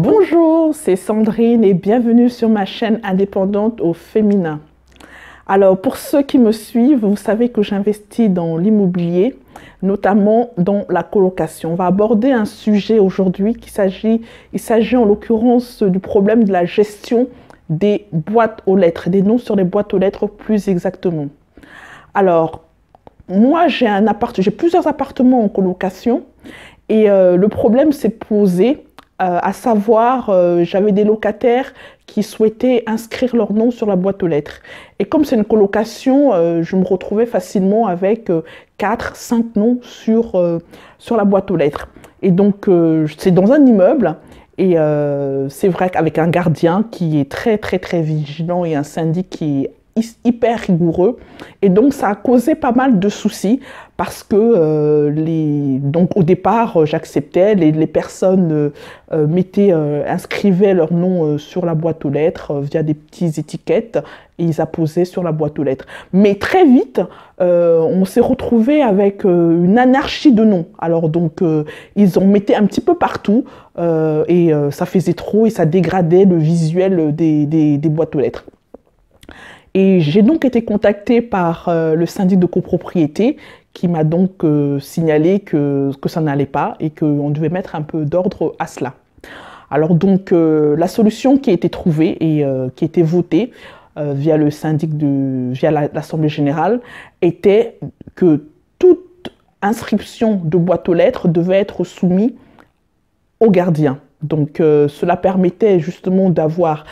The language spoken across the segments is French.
Bonjour, c'est Sandrine et bienvenue sur ma chaîne indépendante au féminin. Alors pour ceux qui me suivent, vous savez que j'investis dans l'immobilier, notamment dans la colocation. On va aborder un sujet aujourd'hui il s'agit en l'occurrence du problème de la gestion des boîtes aux lettres, des noms sur les boîtes aux lettres plus exactement. Alors moi j'ai plusieurs appartements en colocation et le problème s'est posé. À savoir, j'avais des locataires qui souhaitaient inscrire leur nom sur la boîte aux lettres. Et comme c'est une colocation, je me retrouvais facilement avec 4, 5 noms sur la boîte aux lettres. Et donc, c'est dans un immeuble. Et c'est vrai qu'avec un gardien qui est très, très, très vigilant et un syndic qui est hyper rigoureux. Et donc, ça a causé pas mal de soucis parce que donc au départ, j'acceptais, les personnes inscrivaient leur nom sur la boîte aux lettres via des petites étiquettes et ils apposaient sur la boîte aux lettres. Mais très vite, on s'est retrouvé avec une anarchie de noms. Alors donc, ils en mettaient un petit peu partout et ça faisait trop et ça dégradait le visuel des boîtes aux lettres. Et j'ai donc été contactée par le syndic de copropriété qui m'a donc signalé que ça n'allait pas et qu'on devait mettre un peu d'ordre à cela. Alors donc la solution qui a été trouvée et qui a été votée via le syndic via l'Assemblée générale était que toute inscription de boîte aux lettres devait être soumise au gardien. Donc cela permettait justement d'avoir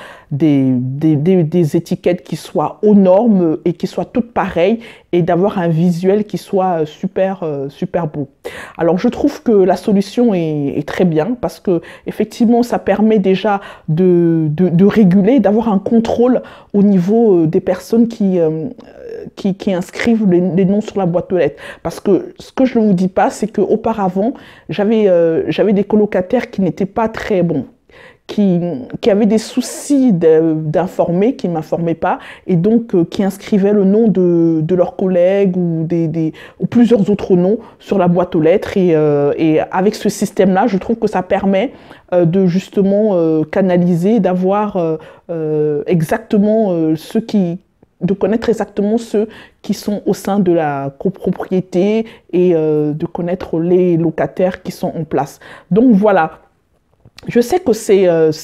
des étiquettes qui soient aux normes et qui soient toutes pareilles et d'avoir un visuel qui soit super beau. Alors je trouve que la solution est très bien parce que effectivement ça permet déjà de réguler, d'avoir un contrôle au niveau des personnes qui inscrivent les noms sur la boîte aux lettres. Parce que ce que je ne vous dis pas, c'est qu'auparavant, j'avais des colocataires qui n'étaient pas très bons, qui avaient des soucis d'informer, qui ne m'informaient pas, et donc qui inscrivaient le nom de leurs collègues ou plusieurs autres noms sur la boîte aux lettres. Et avec ce système-là, je trouve que ça permet de justement canaliser, d'avoir exactement de connaître exactement ceux qui sont au sein de la copropriété et de connaître les locataires qui sont en place. Donc voilà, je sais que c'est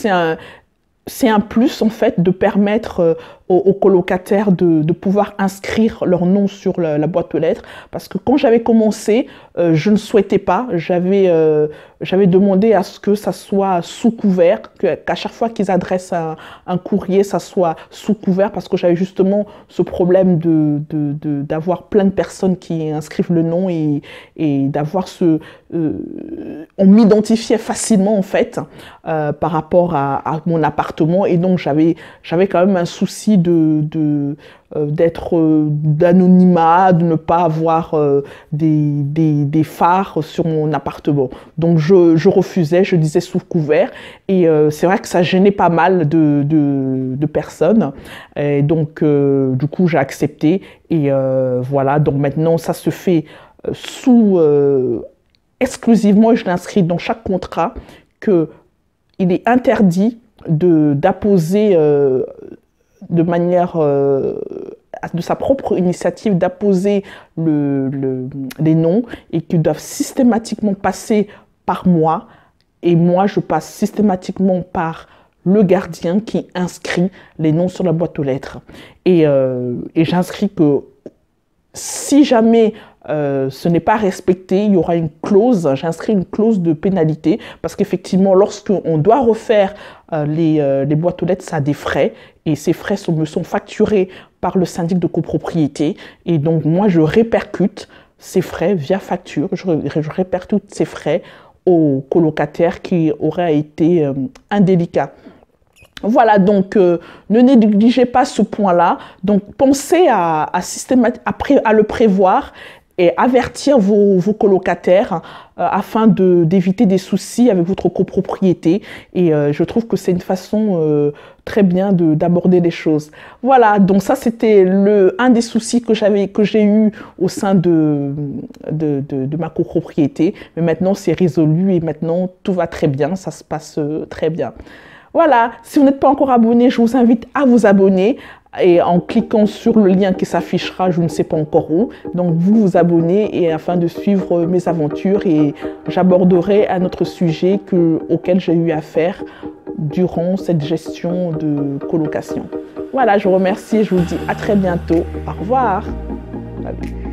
un plus en fait de permettre aux colocataires de pouvoir inscrire leur nom sur la boîte aux lettres parce que quand j'avais commencé, je ne souhaitais pas, j'avais demandé à ce que ça soit sous couvert, qu'à chaque fois qu'ils adressent un courrier, ça soit sous couvert parce que j'avais justement ce problème d'avoir plein de personnes qui inscrivent le nom et d'avoir on m'identifiait facilement en fait par rapport à mon appartement et donc j'avais quand même un souci d'anonymat, de ne pas avoir des phares sur mon appartement. Donc je refusais, je disais sous couvert et c'est vrai que ça gênait pas mal de personnes et donc du coup j'ai accepté et voilà, donc maintenant ça se fait exclusivement et je l'inscris dans chaque contrat qu'il est interdit d'apposer de manière de sa propre initiative d'apposer les noms et qu'ils doivent systématiquement passer par moi et moi je passe systématiquement par le gardien qui inscrit les noms sur la boîte aux lettres et j'inscris que si jamais ce n'est pas respecté, il y aura une clause, j'inscris une clause de pénalité parce qu'effectivement, lorsqu'on doit refaire les boîtes aux lettres, ça a des frais et ces frais me sont facturés par le syndic de copropriété et donc moi, je répercute ces frais via facture, je répercute ces frais au colocataire qui aurait été indélicat. Voilà, donc ne négligez pas ce point-là. Donc pensez à le prévoir et avertir vos colocataires afin d'éviter des soucis avec votre copropriété. Et je trouve que c'est une façon très bien d'aborder les choses. Voilà, donc ça c'était un des soucis que j'ai eu au sein de ma copropriété. Mais maintenant c'est résolu et maintenant tout va très bien, ça se passe très bien. Voilà, si vous n'êtes pas encore abonné, je vous invite à vous abonner et en cliquant sur le lien qui s'affichera, je ne sais pas encore où. Donc vous vous abonnez et afin de suivre mes aventures et j'aborderai un autre sujet auquel j'ai eu affaire durant cette gestion de colocation. Voilà, je vous remercie et je vous dis à très bientôt. Au revoir. Salut.